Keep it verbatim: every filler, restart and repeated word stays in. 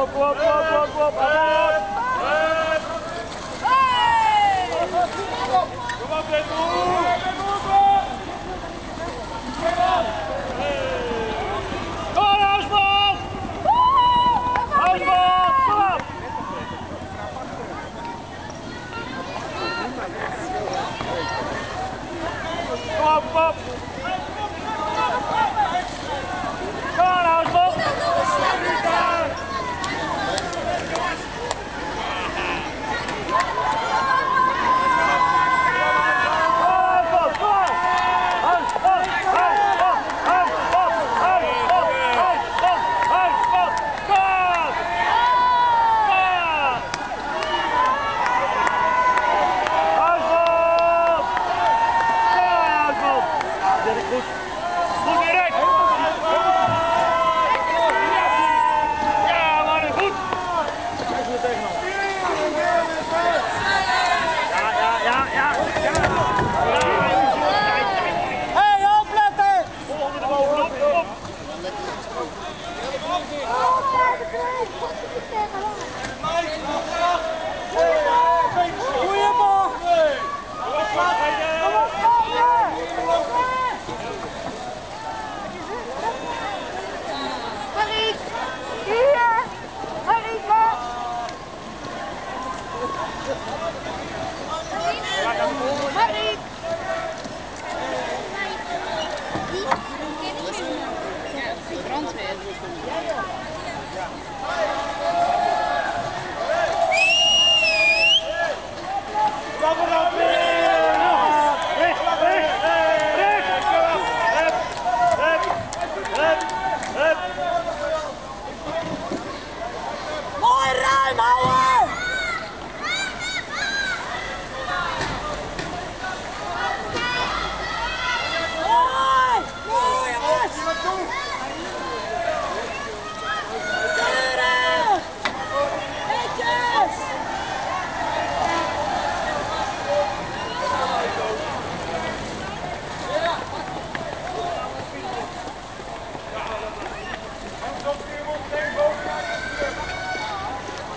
op, kom op, kom op, kom op, kom op. Kom op, dit boer. Kom op, Huisman! Huisman, kom op! Kom op, kom op! Kom on, Huisman! Marie! Brandweer.